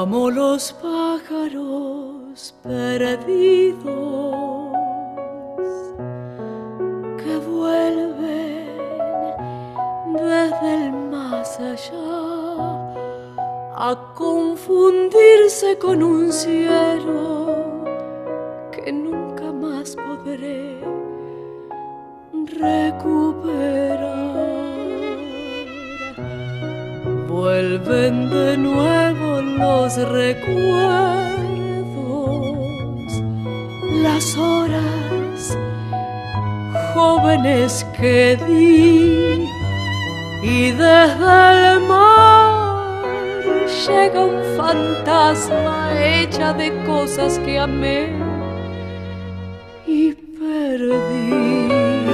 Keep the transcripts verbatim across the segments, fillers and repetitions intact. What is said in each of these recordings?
Como los pájaros perdidos que vuelven desde el más allá a confundirse con un cielo que nunca más podré recuperar. Vuelven de nuevo los recuerdos, las horas jóvenes que di, y desde el mar llega un fantasma hecha de cosas que amé y perdí.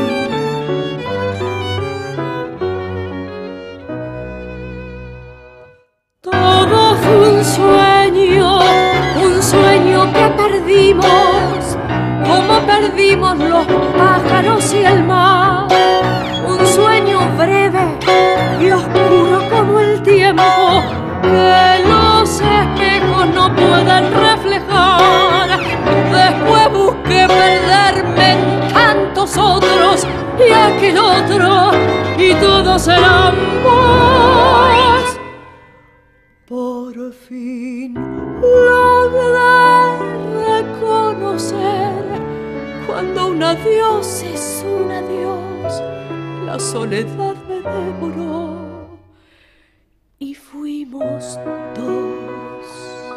Todo fue un sueño, un sueño que perdimos, como perdimos los pájaros y el mar. Un sueño breve y oscuro como el tiempo, que los espejos no pueden reflejar. Después busqué perderme en tantos otros y aquel otro, y todos eran vos. Por fin logré reconocer cuando un adiós es un adiós. La soledad me devoró y fuimos dos.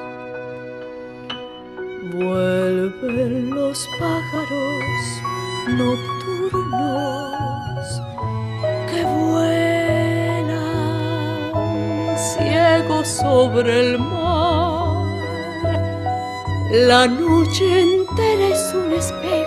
Vuelven los pájaros nocturnos que vuelan ciegos sobre el mar. La noche entera es un espejo